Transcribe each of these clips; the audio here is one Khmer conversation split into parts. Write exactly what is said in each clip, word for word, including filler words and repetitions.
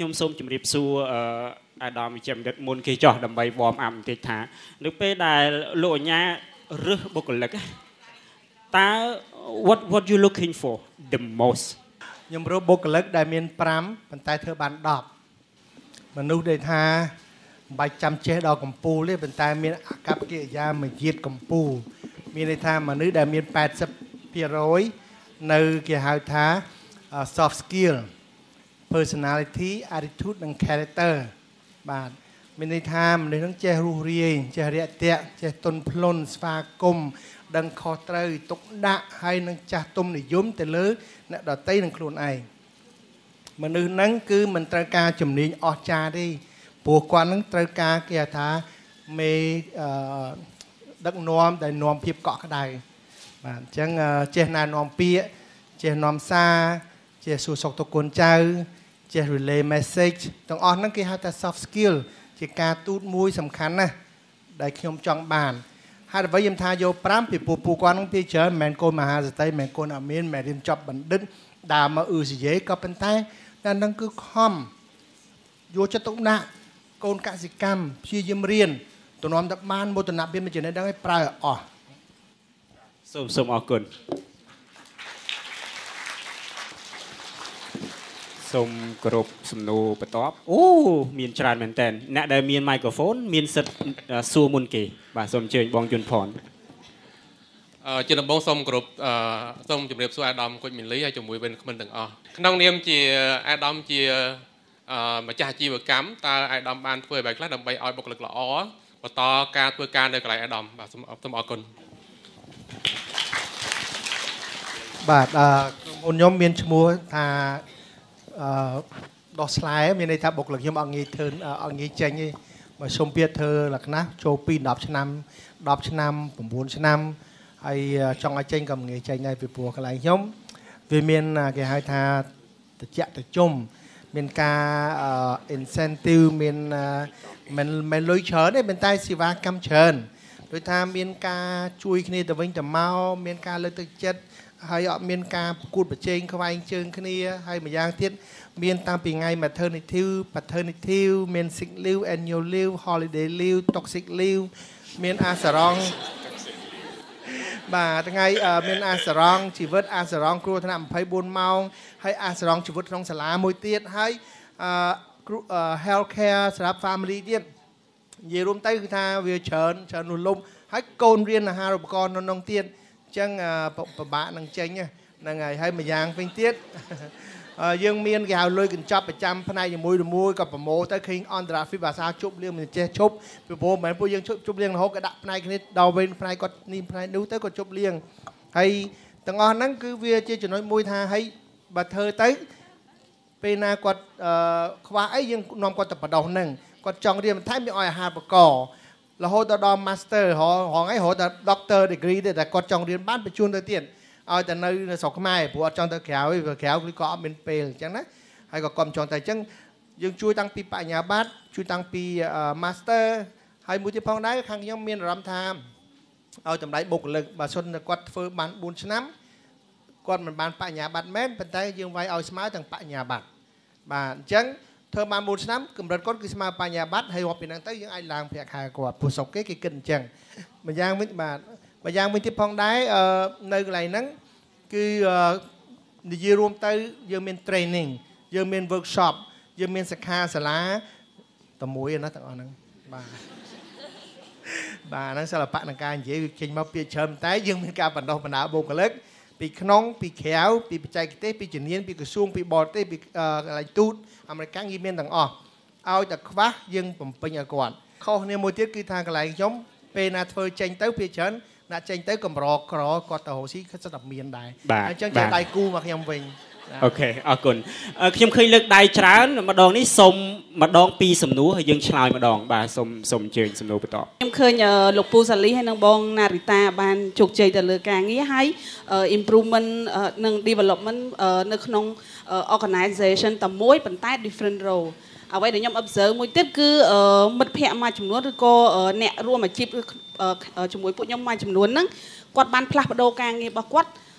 ខ្ញុំសូមជម្រាបសួរអាដាមវិជ្ជាបណ្ឌិតមុនគេចោះដើម្បីវមអាប់បន្តិចថានៅពេលដែលលោកអញ្ញារើសបុគ្គលិកតើ what what you looking for the most ខ្ញុំរើសបុគ្គលិកដែលមានfiveប៉ុន្តែធ្វើបានtenមនុស្សដែលថាមិនបាច់ចាំចេះដល់កម្ពូលទេប៉ុន្តែមានអាកប្បកិរិយាមួយជាតិកម្ពូលមានន័យថាមនុស្សដែលមានeighty percent នៅគេហៅថា soft skill personality attitude និង character បាទមានន័យថាមនុស្សនឹងចេះរស់រាយចេះរាក់ទាក់ចេះទន់ភ្លន់ស្វាគមន៍ដឹងខុសត្រូវទុកដាក់ហើយនឹងចាស់ទុំនិយមទៅលើអ្នកដទៃនិងខ្លួនឯងមនុស្សហ្នឹងគឺមិនត្រូវការជំនាញអស្ចារ្យទេព្រោះគាត់ហ្នឹងត្រូវការគេថាមេអឺដឹកនាំដែលនាំភាពកក់ក្ដៅបាទអញ្ចឹងចេះណែនាំពាក្យចេះនាំសារចេះសួរសុខទុក្ខកូនចៅចេះ relay message ទាំងអស់ហ្នឹងគេហៅថា soft skill ជាការទូតមួយសំខាន់ណាស់ដែលខ្ញុំចង់បានហើយអ្វីខ្ញុំថាយកfiveពីពូពូគាត់ហ្នឹងពីច្រើនមិនមែនកូនមហាសេដ្ឋីមិនមែនកូនអមានមិនមែនរៀនចប់បណ្ឌិតដើរមកអ៊ឺស៊ីយេក៏ប៉ុន្តែតែហ្នឹងគឺខំយកចិត្តទុកដាក់កូនកសិកម្មព្យាយាមរៀនទំនំទឹកបានមោទនភាពមួយចំណេះដឹងឲ្យប្រើអស់សូមសូមអរគុណសូមគោរពសំណួរបន្ទាប់អូមានច្រើនមែនតើអ្នកដែលមាន microphone មានសិទ្ធិសួរមុនគេបាទសូមអញ្ជើញបងយុនផនអឺជាដំបូងសូមគោរពអឺសូមជម្រាបសួរអាដាមគុជមីលីហើយជាមួយវិនក្មិនទាំងអស់ក្នុងនាមជាអាដាមជាអឺម្ចាស់អាជីវកម្មតើអាដាមបានធ្វើអ្វីខ្លះដើម្បីឲ្យបុគ្គលិកល្អបន្តការធ្វើការនៅកន្លែងអាដាមបាទសូមសូមអរគុណបាទអឺក្រុមហ៊ុនខ្ញុំមានឈ្មោះថាអឺដោះស្លែមានន័យថាបុគ្គលិកខ្ញុំអត់ងាយធ្វើអត់ងាយចេញទេបើសុំពាក្យធ្វើលក្ខណៈចូលពីtenឆ្នាំtenឆ្នាំnineឆ្នាំហើយចង់ឲ្យចេញក៏មិនងាយចេញដែរពីព្រោះកន្លែងខ្ញុំវាមានគេហៅថាតិចតិចុំមានការ incentive មានមិនមិនលុយច្រើនទេប៉ុន្តែសេវាកម្មច្រើនដូចថាមានការជួយគ្នាទៅវិញទៅមកមានការលើកទឹកចិត្តហើយអត់មានការប្រកួតប្រជែងខ្វែងជើងគ្នាហើយម្យ៉ាងទៀតមានតាំងពីថ្ងៃ maternity paternity មាន sick leave annual leave holiday leave toxic leave មានអាសារ៉ង់បាទថ្ងៃមានអាសារ៉ង់ជីវិតអាសារ៉ង់គ្រោះថ្នាក់twenty-fourម៉ោងហើយអាសារ៉ង់ជីវិតក្នុងសាលាមួយទៀតហើយអឺ health care សម្រាប់ family ទៀតនិយាយរួមទៅគឺថាវាច្រើនច្រើននោះលំហើយកូនរៀនអាហារូបករណ៍នៅក្នុងទៀតអញ្ចឹងពិបាកនឹងចេញហ្នឹងហើយហើយម្យ៉ាងវិញទៀតយើងមានគេហៅលុយកញ្ចប់ប្រចាំផ្នែកមួយមួយក៏ប្រម៉ូទៅឃើញអន្តរជាតិភាសាជប់លៀងមិនចេះជប់ពីព្រោះមិនមែនពួកយើងជប់លៀងរហូតក៏ដាក់ផ្នែកគ្នាដល់វិញផ្នែកគាត់នេះផ្នែកនោះទៅក៏ជប់លៀងហើយទាំងអស់ហ្នឹងគឺវាជាចំណុចមួយថាហើយបើធ្វើទៅពេលណាគាត់ខ្វះអីយើងនាំគាត់ទៅបដោះហ្នឹងគាត់ចង់រៀនបន្ថែមយើងឲ្យអាហារូបករណ៍រហូតដល់ master ហងអីរហូតដល់ doctor degree ទេតែគាត់ចង់រៀនបានបញ្ជូនទៅទៀតឲ្យតែនៅស្រុកខ្មែរព្រោះអត់ចង់ទៅក្រៅទេព្រោះក្រៅគឺក៏អត់មានពេលអញ្ចឹងណាហើយក៏គាត់មិនចង់ទៅអញ្ចឹងយើងជួយតាំងពីបញ្ញាបត្រជួយតាំងពី master ហើយមួយទៀតផងដែរខាងខ្ញុំមានអារម្មណ៍ថាឲ្យតម្លៃបុគ្គលិកបើសិនតែគាត់ធ្វើបានfourឆ្នាំគាត់មិនបានបញ្ញាបត្រមែនប៉ុន្តែយើងវាយឲ្យស្មើទាំងបញ្ញាបត្របាទអញ្ចឹងធ្វើបានfourឆ្នាំកម្រិតគាត់គឺស្មើបញ្ញាបត្រហើយរាប់ពីហ្នឹងទៅយើងអាចឡើងប្រាក់ខែគាត់ព្រោះស្រុកគេគេគិតអញ្ចឹងម្យ៉ាងវិញបាទម្យ៉ាងវិញទៀតផងដែរនៅកន្លែងហ្នឹងគឺនិយាយរួមទៅយើងមាន training យើងមាន workshop យើងមានសិក្ខាសាលាតែមួយណាទាំងអស់ហ្នឹងបាទបាទហ្នឹងសិល្បៈនៃការនិយាយចេញមកពាក្យច្រើនតែយើងមានការបណ្ដុះបណ្ដាលបុគ្គលិកពីក្នុងពីក្រៅពីបច្ចេកទេសពីជំនាញពីក្រសួងពីបរទេសពីកន្លែងទូតអាមេរិកយើងមានទាំងអស់ឲ្យតែខ្វះយើងបំពេញឲ្យគាត់ខុសគ្នាមួយទៀតគឺថាកន្លែងខ្ញុំពេលណាធ្វើចេញទៅពីច្រើនដាក់ចេញទៅកម្រក្រគាត់ទៅរកស៊ីគឺសិតតែមានដែរអញ្ចឹងជាដៃគូមកខ្ញុំវិញអូខេអរគុណខ្ញុំឃើញលើកដៃច្រើនម្ដងនេះសូមម្ដងពីរសំណួរហើយយើងឆ្លើយម្ដងបាទសូមសូមអញ្ជើញសំណួរបន្តខ្ញុំឃើញលោកពូសាលីហើយនិងបងណារីតាបានជោគជ័យទៅលើការងារហើយ improvement និង development នៅក្នុង organization តែមួយប៉ុន្តែ different role អ្វីដែលខ្ញុំ observe មួយទៀតគឺមិត្តភ័ក្តិមួយចំនួនឬក៏អ្នករួមអាជីពជាមួយពួកខ្ញុំមួយចំនួនហ្នឹងគាត់បានផ្លាស់ប្ដូរការងាររបស់គាត់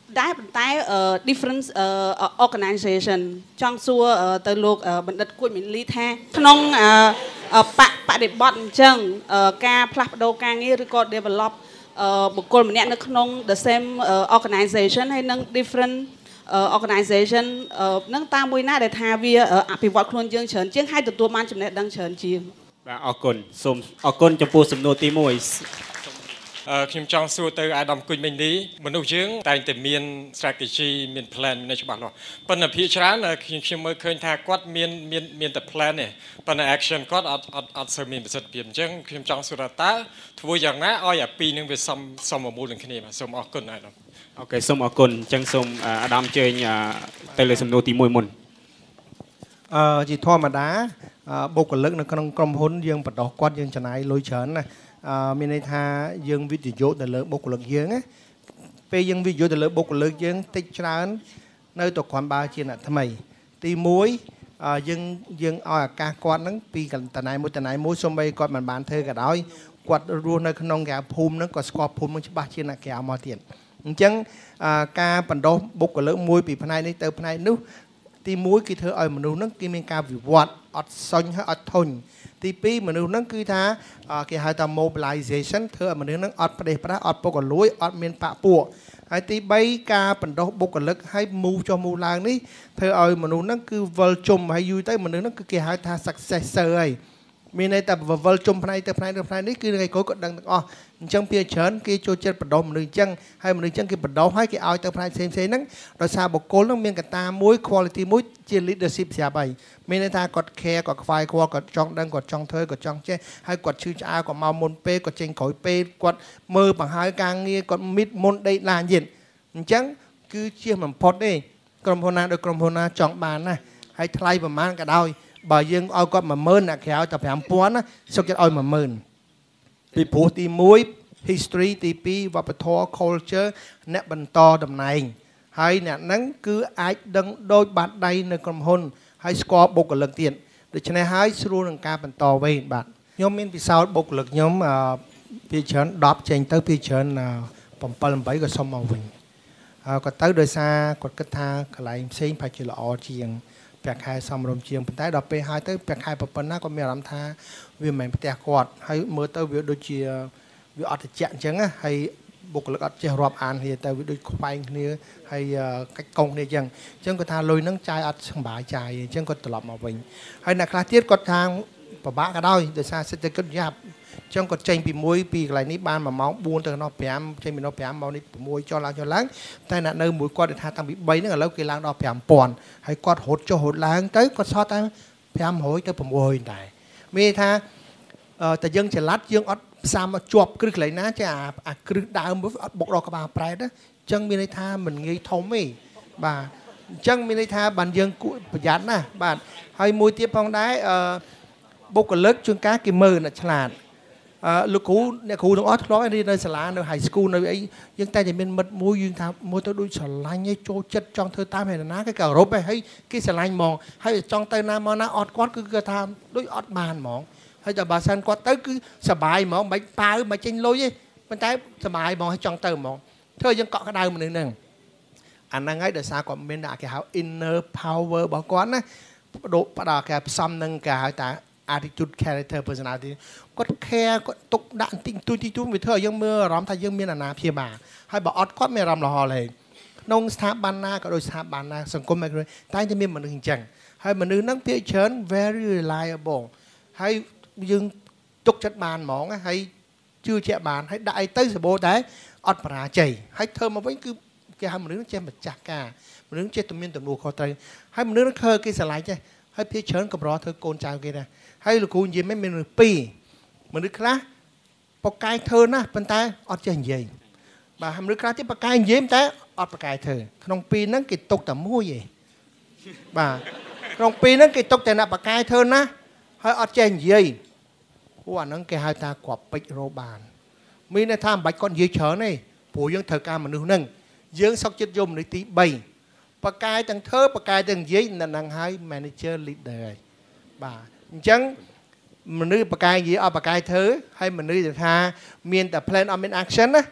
ដែរប៉ុន្តែ different organization ចង់សួរទៅលោកបណ្ឌិតគួចមីលីថាក្នុងបបដិបត្តិអញ្ចឹងការផ្លាស់ប្ដូរការងារឬក៏ develop បុគ្គលម្នាក់នៅក្នុង the same organization ហើយនឹង different organization នឹងតាមមួយណាដែលថាវាអភិវឌ្ឍខ្លួនយើងច្រើនជាងហើយទទួលបានចំណេះដឹងច្រើនជាងបាទអរគុណសូមអរគុណចំពោះសំណួរទីមួយខ្ញុំចង់សួរទៅអាដាមគុញមិញនេះមនុស្សយើងតែងតែមាន strategy មាន plan នៅច្បាស់លាស់ប៉ុន្តែភាគច្រើនខ្ញុំខ្ញុំមើលឃើញថាគាត់មានមានមានតែ plan ទេប៉ុន្តែ action គាត់អត់អត់អត់សូវមានប្រសិទ្ធភាពអញ្ចឹងខ្ញុំចង់សួរថាតើធ្វើយ៉ាងណាឲ្យអាពីរនឹងវាសមសមមូលនឹងគ្នាបាទសូមអរគុណអាដាមអូខេសូមអរគុណអញ្ចឹងសូមអាដាមជើញទៅលើសំណួរទីមួយមុនអឺជាធម្មតាបុគ្គលិកនៅក្នុងក្រុមហ៊ុនយើងបដោះគាត់យើងចំណាយលុយច្រើនណាអឺមានន័យថាយើងវិនិយោគទៅលើបុគ្គលិកយើងណាពេលយើងវិនិយោគទៅលើបុគ្គលិកយើងតិចច្រើននៅតែគ្រាន់បើជាអ្នកថ្មីទីមួយយើងយើងឲ្យឱកាសគាត់ហ្នឹងពីតណៃមួយតណៃមួយសូម្បីគាត់មិនបានធ្វើក៏ដោយគាត់រស់នៅក្នុងគេភូមិហ្នឹងក៏ស្គាល់ភូមិហ្នឹងច្បាស់ជាអ្នកក្រៅមកទៀតអញ្ចឹងការបណ្ដុះបុគ្គលិកមួយពីផ្នែកនេះទៅផ្នែកនោះទីមួយគឺធ្វើឲ្យមនុស្សហ្នឹងគេមានការវិវត្តអត់សុញហើយអត់ធុញទីពីរមនុស្សហ្នឹងគឺថាគេហៅថា mobilization ធ្វើឲ្យមនុស្សហ្នឹងអត់ផ្ដេសផ្ដាស់អត់ពុកកលួយអត់មានបាក់ពួកហើយទីបីការបណ្ដុះបុគ្គលិកឲ្យ move ចុះ move ឡើងនេះធ្វើឲ្យមនុស្សហ្នឹងគឺវិលជុំហើយយូរទៅមនុស្សហ្នឹងគឺគេហៅថា successor ហើយមានន័យថាវិលជុំផ្នែកទៅផ្នែកទៅផ្នែកនេះគឺថ្ងៃក្រោយគាត់ដឹងទាំងអស់អញ្ចឹងពីច្រើនគេចូលចិត្តបណ្ដុះមនុស្សអញ្ចឹងហើយមនុស្សអញ្ចឹងគេបណ្ដុះហើយគេឲ្យទៅផ្នែកផ្សេងៗហ្នឹងដោយសារបុគ្គលហ្នឹងមានកត្តាមួយ quality មួយជា leadership ស្រាប់ហើយមានន័យថាគាត់ care គាត់ខ្វាយខ្វល់គាត់ចង់ដឹងគាត់ចង់ធ្វើគាត់ចង់ចេះហើយគាត់ឈឺឆ្អែលគាត់មកមុនពេលគាត់ចេញក្រោយពេលគាត់មើលបង្ហើយការងារគាត់មីតមុនដេកឡានទៀតអញ្ចឹងគឺជាបំផុតទេក្រុមហ៊ុនណាដោយក្រុមហ៊ុនណាចង់បានណាហើយថ្លៃប្រមាណក៏ដោយបើយើងឲ្យគាត់មួយម៉ឺនអ្នកក្រៅតែប្រាំពាន់ណាសុខចិត្តឲ្យមួយម៉ឺនពីព្រោះទីមួយ history ទីពីរវប្បធម៌ culture អ្នកបន្តតំណែងហើយអ្នកហ្នឹងគឺអាចដឹងដូចបាត់ដៃនៅក្រុមហ៊ុនហើយស្គាល់បុគ្គលិកទៀតដូច្នេះហើយស្រួលនឹងការបន្តវេនបាទខ្ញុំមានពិសោធន៍បុគ្គលិកខ្ញុំពីច្រើនដប់ចេញទៅពីច្រើន7 8ក៏សុំមកវិញគាត់ទៅដោយសារគាត់គិតថាកន្លែងផ្សេងប្រហែលជាល្អជាងប្រាក់ខែសមរម្យជាងប៉ុន្តែដល់ពេលហើយទៅប្រាក់ខែប៉ុណ្ណាគាត់មានអារម្មណ៍ថាវាមិនមែនផ្ទះគាត់ហើយមើលទៅវាដូចជាវាអត់ត្រជាក់អញ្ចឹងហើយបុគ្គលិកអត់ចេះរាប់អានគ្នាទៅវាដូចខ្វែងគ្នាហើយកាច់កងគ្នាអញ្ចឹងអញ្ចឹងគាត់ថាលុយហ្នឹងចាយអត់សប្បាយចាយអញ្ចឹងគាត់ត្រឡប់មកវិញហើយអ្នកខ្លះទៀតគាត់ថាពិបាកក៏ដោយដោយសារសេដ្ឋកិច្ចយ៉ាប់អញ្ចឹងគាត់ចេញពីមួយពីកន្លែងនេះបានមួយម៉ោងបួនទៅដល់ប្រាំចេញពីដល់ប្រាំម៉ោងនេះ6ចុះឡើងចុះឡើងតែអ្នកនៅមួយគាត់ថាតាំងពី3ហ្នឹងឥឡូវគេឡើងដល់ប្រាំពាន់ហើយគាត់រត់ចុះរត់ឡើងទៅគាត់សល់តែប្រាំរយទៅ6រយដែរមានថាតែយើងច្រឡាត់យើងអត់ផ្សាមមកជាប់គ្រឹះកន្លែងណាចេះអាគ្រឹះដើមអត់បុកដល់ក្បាលប្រែតអញ្ចឹងមានន័យថាមិនងាយធំទេបាទអញ្ចឹងមានន័យថាបានយើងគួរប្រយ័ត្នណាបាទហើយមួយទៀតផងដែរបុគ្គលិកជួនកាលគេមើលអ្នកឆ្លាតអឺលោកគ្រូអ្នកគ្រូទាំងអស់ធ្លាប់រៀននៅសាលានៅ high school នៅអីយើងតែតែមានមិត្តមួយយើងថាមើលទៅដូចស្រឡាញ់ឯងចូលចិត្តចង់ធ្វើតាមឯណាគេក៏រົບឯងហើយគេស្រឡាញ់ហ្មងហើយចង់ទៅណាមកណាអត់គាត់គឺគាត់ថាដូចអត់បានហ្មងហើយតែបើសិនគាត់ទៅគឺសប្បាយហ្មងមិនប៉ាវមិនចេញលុយទេប៉ុន្តែសប្បាយហ្មងហើយចង់ទៅហ្មងធ្វើយើងកក់ក្ដៅមនុស្សហ្នឹងអាហ្នឹងហើយដោយសារគាត់មានគេហៅ inner power របស់គាត់ណាបដូបដល់គេផ្សំនឹងគេហៅថា attitude character personality គាត់ care គាត់ទុកដាក់បន្តិចទួចទីទួចវាធ្វើឲ្យយើងមើលអារម្មណ៍ថាយើងមានអាណាព្យាបាលហើយបើអត់គាត់មានអារម្មណ៍រហ័សទេក្នុងស្ថាប័នណាក៏ដូចស្ថាប័នណាសង្គមតែតែមានមនុស្សអញ្ចឹងហើយមនុស្សហ្នឹងភាគច្រើន very reliable ហើយយើងទុកចិត្តបានហ្មងហើយជឿជាក់បានហើយដាក់អីទៅសបោដែរអត់បរាជ័យហើយធ្វើមកវិញគឺគេហៅមនុស្សចេះម្ចាស់ការមនុស្សចេះតែមានទំនួលខុសត្រូវហើយមនុស្សហ្នឹងឃើញគេស្រឡាញ់ចេះហើយភាគច្រើនកម្រធ្វើកូនចៅគេដែរហើយលោកគ្រូនិយាយមិនមានមនុស្សពីរមនុស្សខ្លះបកកាយធ្វើណាស់ប៉ុន្តែអត់ចេះនិយាយបាទមនុស្សខ្លះទៀតបកកាយនិយាយតែអត់បកកាយធ្វើក្នុងពីរហ្នឹងគេទុកតែមួយឯងបាទក្នុងពីរហ្នឹងគេទុកតែអ្នកបកកាយធ្វើណាស់ហើយអត់ចេះនិយាយព្រោះអាហ្នឹងគេហៅថាគ្រាប់ពេជ្ររោបានមានន័យថាមិនបាច់គាត់និយាយច្រើនទេព្រោះយើងត្រូវការមនុស្សហ្នឹងយើងសុខចិត្តយកមនុស្សទី3បកកាយទាំងធ្វើបកកាយទាំងនិយាយនឹងហើយ manager leader ហើយបាទអញ្ចឹងមនុស្សបកកាយនិយាយអត់បកកាយធ្វើហើយមនុស្សថាមានតែ plan អត់មាន action ណា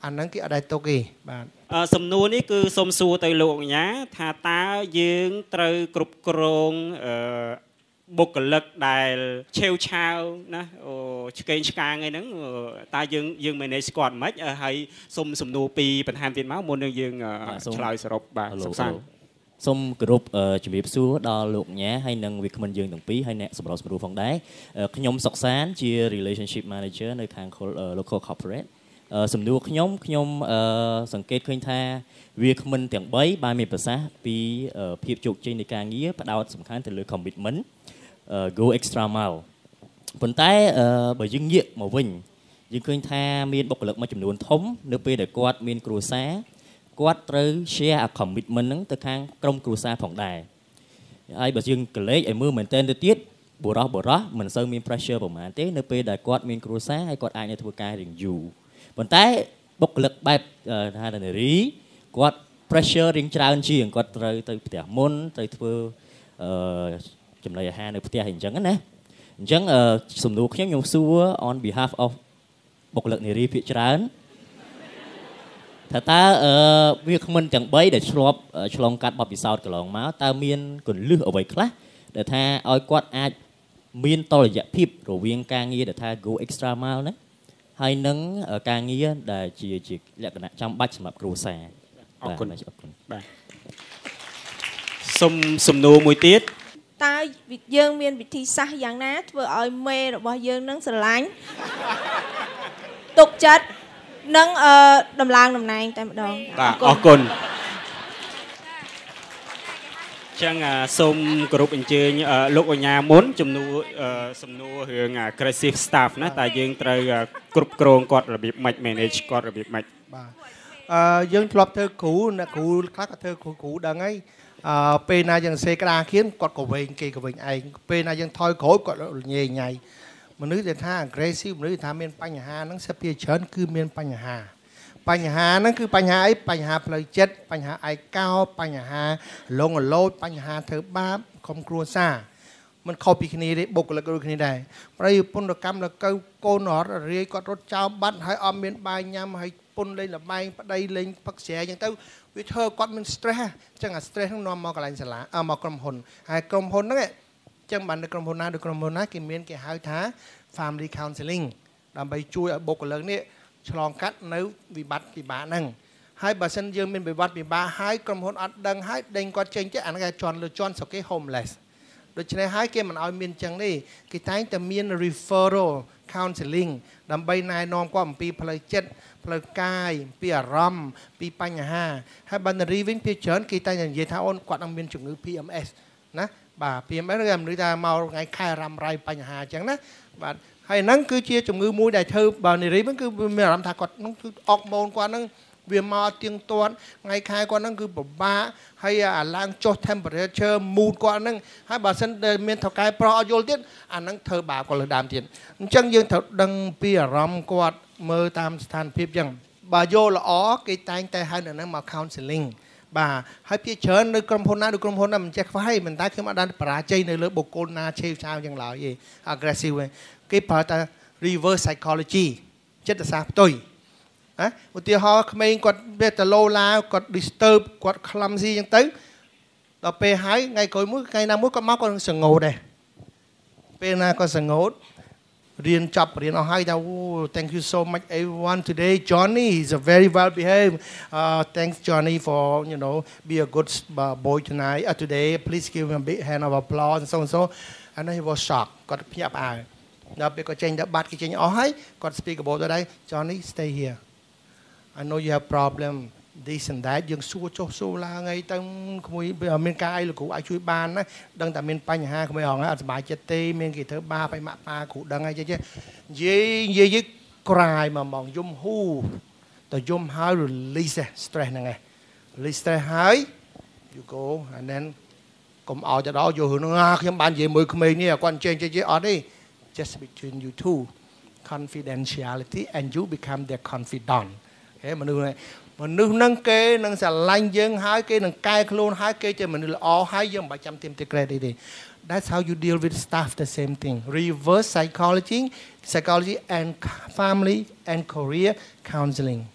អាហ្នឹងគេអត់ដែរទុកទេបាទសំណួរនេះគឺសូមសួរទៅលោកអញ្ញាថាតើយើងត្រូវគ្រប់គ្រងអឺបុគ្គលិកដែលឆេវឆាវណាអូឆ្កេងឆ្កាងអីហ្នឹងតើយើងយើង manage គាត់មិនហើយសូមសំណួរពីបន្ថែមទៀតមកមុននឹងយើងឆ្លើយសរុបបាទសុខសាន្តសូមគោរពជំរាបសួរដល់លោកញ៉ាហើយនិងវាគ្មិនយើងទាំងពីរហើយអ្នកសម្របសម្រួលផងដែរខ្ញុំសុកសានជា relationship manager នៅខាង local corporate សំណួរខ្ញុំខ្ញុំសង្កេតឃើញថាវាគ្មិនទាំងបីបានមានប្រសាសន៍ពីភាពជោគជ័យនៃការងារផ្ដោតសំខាន់ទៅលើ commitment go extra mile ប៉ុន្តែបើយើងងាកមកវិញយើងឃើញថាមានបុគ្គលិកមួយចំនួនធំនៅពេលដែលគាត់មានគ្រួសារគាត់ត្រូវ share a commitment ហ្នឹងទៅខាងក្រុមគ្រួសារផងដែរហើយបើយើងកលេចឲ្យមើលមែនតើទៅទៀតបុរសបុរសមិនសូវមាន pressure ប្រហែលទេនៅពេលដែលគាត់មានគ្រួសារហើយគាត់អាចនៅធ្វើការរៀងយូរប៉ុន្តែបុគ្គលិកបែបថានារីគាត់ pressure រៀងច្រើនជាងគាត់ត្រូវទៅផ្ទះមុនត្រូវធ្វើអឺចំណីអាហារនៅផ្ទះអីអញ្ចឹងណាអញ្ចឹងសំណួរខ្ញុំខ្ញុំសួរ on behalf of បុគ្គលិកនារីភាគច្រើនថាតើវាគ្មិនទាំងបីដែលឆ្លប់ឆ្លងកាត់បទពិសោធន៍កន្លងមកតើមានកលឹះអ្វីខ្លះដែលថាឲ្យគាត់អាចមានតុល្យភាពរវាងការងារដែលថា go extra mile ណាហើយនឹងការងារដែលជាជាលក្ខណៈចាំបាច់សម្រាប់គ្រួសារអរគុណអរគុណបាទសុំសំណួរមួយទៀតតើយើងមានវិធីសាស្ត្រយ៉ាងណាធ្វើឲ្យមេរបស់យើងនឹងស្រឡាញ់ទុកចិត្តនិងអឺដំឡើងតំណែងតែម្ដងបាទអរគុណចឹងសូមគោរពអញ្ជើញលោកអញ្ញាមុនជំនួសសំណួររឿង aggressive staff ណាតើយើងត្រូវគ្រប់គ្រងគាត់របៀបម៉េច manage គាត់របៀបម៉េចបាទអឺយើងធ្លាប់ធ្វើគ្រូអ្នកគ្រូខ្លះក៏ធ្វើគ្រូគ្រូដឹងហើយអឺពេលណាយើងសេក្តាខៀនគាត់ក៏វិញគេក៏វិញឯងពេលណាយើងថយក្រោយគាត់ញ៉ៃញ៉ៃមនុស្សដែលថា aggressive មនុស្សថាមានបញ្ហាហ្នឹងសិតពីច្រើនគឺមានបញ្ហាបញ្ហាហ្នឹងគឺបញ្ហាអីបញ្ហាផ្លូវចិត្តបញ្ហាឯកោបញ្ហាលងលោចបញ្ហាធ្វើបាបក្រុមគ្រួសារมันខុសពីគ្នាទេបុគ្គលិកដូចគ្នាដែរប្រៃពុនកម្មលកៅកូនរត់រាយគាត់រត់ចោលបាត់ហើយអត់មានបាយញ៉ាំហើយពុនលេងលបែងប្តីលេងផឹកស្រាអញ្ចឹងទៅវាធ្វើគាត់មាន stress អញ្ចឹងអា stress ហ្នឹងនាំមកកន្លែងសាលាអមកក្រុមហ៊ុនហើយក្រុមហ៊ុនហ្នឹងអញ្ចឹងបាននៅក្រុមហ៊ុនណាដូចក្រុមហ៊ុនណាគេមានគេហៅថា family counseling ដើម្បីជួយឲ្យបុគ្គលិកនេះឆ្លងកាត់នៅវិបត្តិពិបាកហ្នឹងហើយបើសិនយើងមានវិបត្តិពិបាកហើយក្រុមហ៊ុនអត់ដឹងហើយដេញគាត់ចេញទៅអាហ្នឹងគេជន់លើជន់ស្រុកគេ homeless ដូច្នេះហើយគេមិនឲ្យមានចឹងទេគេតែងតែមាន referral counseling ដើម្បីណែនាំគាត់អំពីផ្លូវចិត្តផ្លូវកាយពីអារម្មណ៍ពីបញ្ហាហើយបើនារីវិញពីច្រើនគេតែងតែនិយាយថាអូនគាត់នឹងមានជំងឺ พี เอ็ม เอส ណាបាទ พี เอ็ม เอส គឺមនុស្សថាមកថ្ងៃខែរ៉ាំរ៉ៃបញ្ហាអញ្ចឹងណាបាទហើយហ្នឹងគឺជាជំងឺមួយដែលធ្វើបើនារីហ្នឹងគឺមានអារម្មណ៍ថាគាត់ហ្នឹងគឺអុកម៉ូនគាត់ហ្នឹងវាមកទៀងទាត់ថ្ងៃខែគាត់ហ្នឹងគឺពិបាកហើយអាឡើងចុះ temperature mood គាត់ហ្នឹងហើយបើសិនមានថៅកែប្រុសអត់យល់ទៀតអាហ្នឹងធ្វើបាបគាត់លើដើមទៀតអញ្ចឹងយើងត្រូវដឹងពីអារម្មណ៍គាត់មើលតាមស្ថានភាពអញ្ចឹងបើយល់ល្អគេតែងតែហៅនៅហ្នឹងមក counseling បាទហើយពីច្រើននៅក្រុមហ៊ុនណាឬក្រុមហ៊ុនណាមិនចេះខ្វះទេមិនតែខ្ញុំអត់បានបរាជ័យនៅលើបុគ្គលណាឆេវឆាវយ៉ាងឡើយទេ aggressive គេប្រើតែ reverse psychology ចិត្តសាស្ត្រផ្ទុយណាឧទាហរណ៍ក្មេងគាត់វាទៅលោឡាគាត់ disturb គាត់ clumsy អញ្ចឹងទៅដល់ពេលហើយថ្ងៃក្រោយមួយថ្ងៃណាមួយគាត់មកគាត់នឹងសង្កូតដែរពេលណាគាត់សង្កូតរៀនចប់រៀនអស់ហើយថា thank you so much everyone today Johnny is a very well behaved uh, thanks Johnny for you know be a good boy tonight uh, today please give him a big hand of applause and so and so and then he was shocked គាត់ភ្ញាក់ផ្អើលដល់ពេលគាត់ចេញទៅបាត់គេចេញអស់ហើយគាត់ speak about ទៅដែរ Johnny stay here I know you have problem this and that យើងសួរចុះសួរឡើងអីទៅក្មួយមានការអីលោកគ្រូអាចជួយបានណាដឹងតែមានបញ្ហាក្មួយហងអត់សុបាយចិត្តទេមានគេធ្វើបាបឲ្យម៉ាក់ប៉ាគ្រូដឹងហើយចេះនិយាយនិយាយក្រាយមកហ្មងយំហ៊ូទៅយំហើយ release stress ហ្នឹងឯង release stress ហើយ you go and then កុំឲ្យទៅដល់យករឿងហ្នឹងខ្ញុំបាននិយាយមួយក្មេងនេះគាត់ចេះចេះអត់ទេ just between you two confidentiality and you become their confidant ហេមនុស្សហ្នឹងមនុស្សហ្នឹងគេនឹងស្រឡាញ់យើងហើយគេនឹងកែខ្លួនហើយគេជាមនុស្សល្អហើយយើងមិនបាច់ចាំទាមទារ credit ទេ That's how you deal with staff the same thing reverse psychology psychology and family and career counseling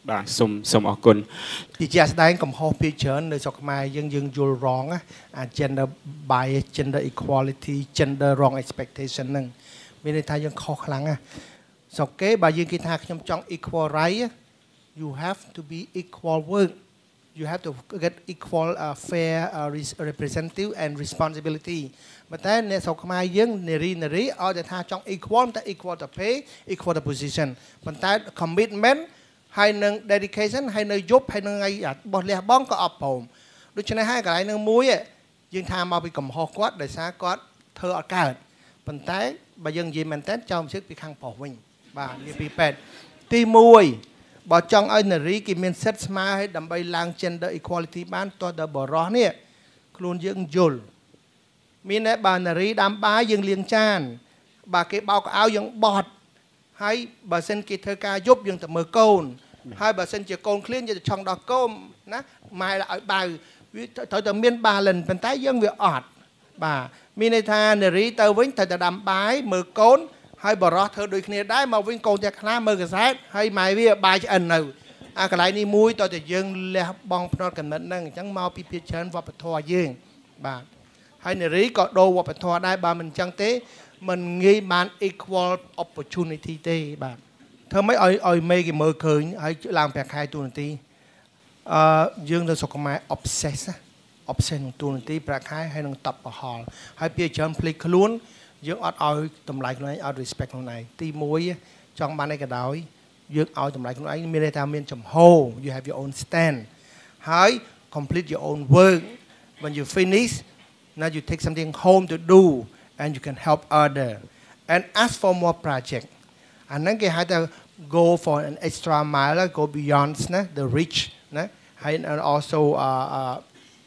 បាទសូមសូមអរគុណជាជាស្ដែងកំហុសពីច្រើននៅស្រុកខ្មែរយើងយើងយល់ wrong អា gender bias gender equality gender wrong expectation ហ្នឹងមានន័យថាយើងខុសខ្លាំងណាស់ស្រុកគេបើយើងគេថាខ្ញុំចង់ equal right you have to be equal work you have to get equal uh, fair uh, representative and responsibility ប៉ុន្តែអ្នកស្រុកខ្មែរយើងនារីនារីឲ្យតែថាចង់ equal តែ equal the pay equal the position ប៉ុន្តែ commitment ហើយនឹង dedication ហើយនៅយប់ហើយនឹងថ្ងៃបោះលះបង់ក៏អត់ព្រមដូច្នេះហើយកន្លែងនឹងមួយយើងថាមកពីកំហុសគាត់ដោយសារគាត់ធ្វើអត់កើតប៉ុន្តែបើយើងនិយាយមែនតើចោលមិនជឹកពីខាងប្រុសវិញបាទនិយាយពីពេទ្យទីមួយបើចង់ឲ្យនារីគេមានសិទ្ធិស្មើឲ្យដើម្បីឡើង gender equality បានតោះដល់បរោះនេះខ្លួនយើងយល់មានតែបើនារីដាំបាយយើងលាងចានបើគេបោកកៅអៅយើងបត់ហើយបើសិនគេធ្វើការយប់យើងទៅមើលកូនហើយបើសិនជាកូនឃ្លានយើងទៅឆុងដល់កូនណាម៉ែឲ្យបៅវាត្រូវតែមាន balance ប៉ុន្តែយើងវាអត់បាទមានន័យថានារីទៅវិញត្រូវតែដាំបាយមើលកូនហើយបរោះធ្វើដូចគ្នាដែរមកវិញកូនតែខ្លាមើលកសែតហើយម៉ែវាបាយឆ្អិននៅអាកន្លែងនេះមួយតើតែយើងលះបង់ផ្នត់កំណត់ហ្នឹងអញ្ចឹងមកពីភាគច្រើនវប្បធម៌យើងបាទហើយនារីក៏ដូរវប្បធម៌ដែរបើមិនអញ្ចឹងទេมันងាយបាន equal opportunity ទេបាទធ្វើម៉េចឲ្យឲ្យមេគេមើលឃើញហើយឡើងប្រាក់ខែទូនាទីអឺយើងនៅស្រុកខ្មែរ obsess obsess នឹងទូនាទីប្រាក់ខែហើយនឹងតបប្រហល់ហើយពីច្រើនភ្លេចខ្លួនយើងអត់ឲ្យតម្លៃខ្លួនឯងអត់ respect ខ្លួនឯងទីមួយចង់បានអីក៏ដោយយើងឲ្យតម្លៃខ្លួនឯងមានន័យថាមានចំហ you have your own stand ហើយ complete your own work when you finish now you take something home to do and you can help other and ask for more project អាហ្នឹងគេហៅថា go for an extra mile go beyond ណា the reach ណាហើយ and also uh, uh,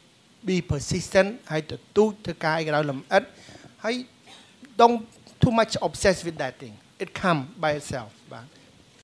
be persistent ហើយទៅទូចធ្វើការឲ្យក្រោយលម្អិតហើយdon't too much obsessed with that thing it come by itself បាទ